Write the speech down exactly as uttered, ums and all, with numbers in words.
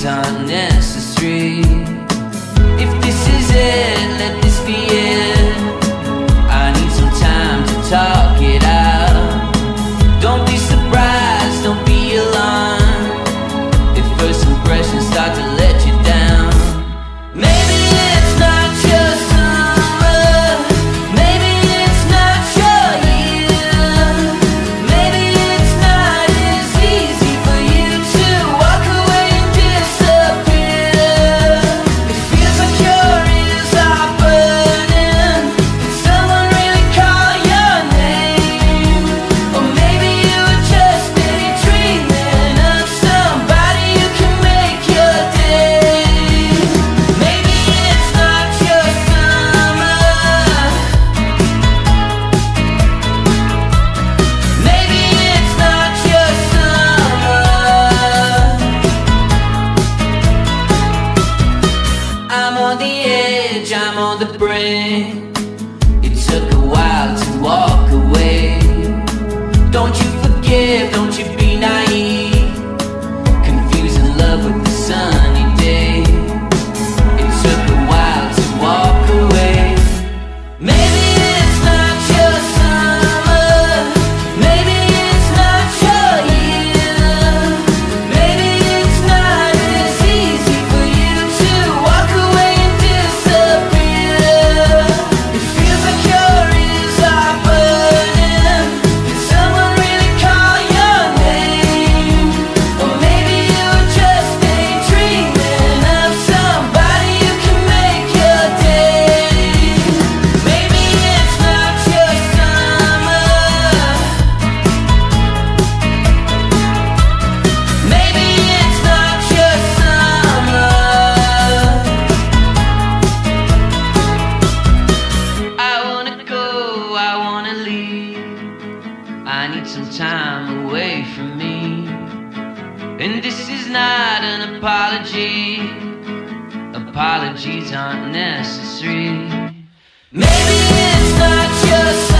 apologies aren't necessary. If this is it, let this be it. I need some time to talk it out. Don't be surprised, don't be alarmed if first impressions start to let you down. Maybe it's not your summer, maybe it's not your year. Maybe it's not as easy for you to walk away and disappear. It feels like your ears are burning. Did someone really call your name? Or maybe you were just daydreaming of somebody who can make your day. Maybe it's not your summer, maybe it's not your summer. I'm on the edge, I'm on the brink. It took a while to walk away. Don't you forgive, don't you be naive, confusing love with the sunny day. It took a while to walk away. Maybe it's not your summer, maybe it's not your year. Maybe it's not as easy for you to walk away and disappear. It feels like your ears are burning. Did someone really call your name? Or maybe you were just daydreaming of somebody who can make your day. Maybe it's not your summer, maybe it's not your summer. I wanna go, I wanna leave. I need some time away from me. And this is not an apology. Apologies aren't necessary. Maybe it's not your